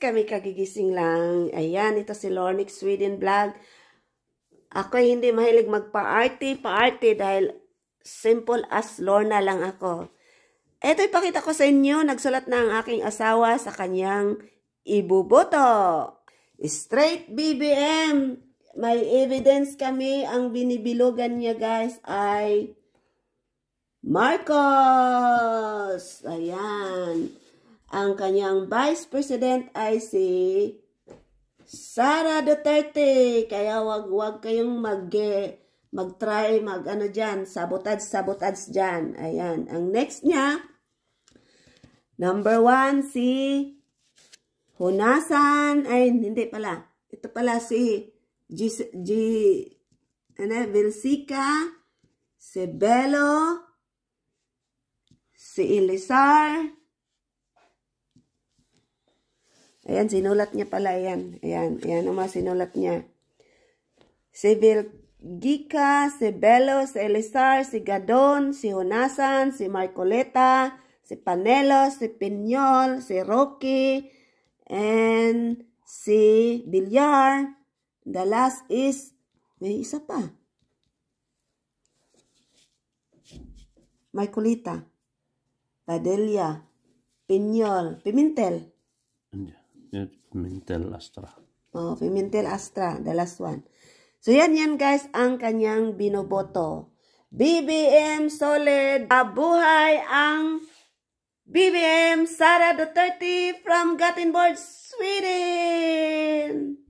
kami kagigising lang. Ayan, ito si Lornix Sweden Vlog. Ako hindi mahilig magpa-arty dahil simple as Lorna lang ako. Ito ipakita ko sa inyo, nagsulat na ang aking asawa sa kanyang ibuboto. Straight BBM. May evidence kami, ang binibilugan niya guys ay Marcos. Ayan. Ang kanyang Vice President ay si Sara Duterte. Kaya wag kayong mag-try, sabotage dyan. Ayan. Ang next niya, number 1, si Honasan. Ay, hindi pala. Ito pala si Vilsica, si Bello, si Elizar. Ayan, sinulat niya pala yan. Ayan ang mga sinulat niya. Si Vilgica, si Bello, si Elizar, si Gadon, si Honasan, si Marcoleta, si Panelo, si Piñol, si Rocky, and si Villar. The last is, may isa pa. Marcoleta, Padilla, Piñol, Pimentel. Pimentel Astra. Oh, Pimentel Astra, the last one. So yan guys ang kanyang binoboto. BBM solid. Buhay ang BBM Sara Duterte from Gothenburg, Sweden.